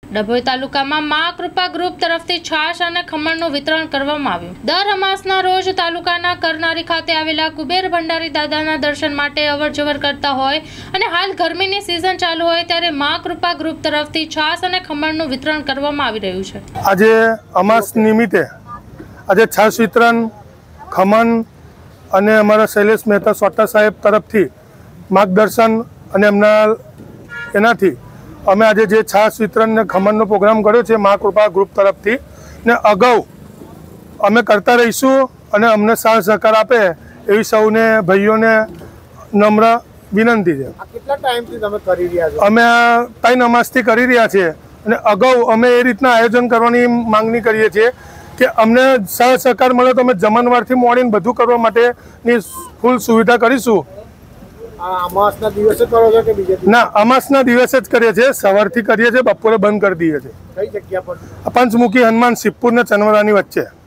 ડભોઈ તાલુકામાં મા કૃપા ગ્રુપ તરફથી છાશ અને ખમણનું વિતરણ કરવામાં આવ્યું। દર અમાસના રોજ તાલુકાના કરનારી ખાતે આવેલા કુબેર ભંડારી દાદાના દર્શન માટે અવરજવર કરતા હોય અને હાલ ગરમીની સિઝન ચાલુ હોય ત્યારે મા કૃપા ગ્રુપ તરફથી છાશ અને ખમણનું વિતરણ કરવામાં આવી રહ્યું છે। આજે અમાસ નિમિત્તે આજે છાશ વિતરણ, ખમણ અને અમારા શૈલેષ મહેતા સોટા સાહેબ તરફથી માર્ગદર્શન અને એમના એનાથી અમે આજે જે છાશ વિતરણ ને ખમણનો પ્રોગ્રામ કર્યો છે મા કૃપા ગ્રુપ તરફથી ને અગાઉ અમે કરતા રહીશું અને અમને સાથ સહકાર આપે એવી સૌને ભાઈઓને નમ્ર વિનંતી છે। કેટલા ટાઈમથી તમે કરી રહ્યા છો? અમે 3 અમાસથી કરી રહ્યા છીએ અને અગાઉ અમે એ રીતના આયોજન કરવાની માંગણી કરીએ છીએ કે અમને સાથ સહકાર મળે તો અમે જમણવારથી મોડીને બધું કરવા માટેની ફૂલ સુવિધા કરીશું। અમાસના દિવસે કરો છો કે બીજે દિવસે? ના, અમાસના દિવસે જ કરીએ છીએ, સવારથી કરીએ છીએ, બપોરે બંધ કરી દઈએ છીએ। કઈ જગ્યા પર? પંચમુખી હનુમાન શિવપુર ને ચનવરાની વચ્ચે।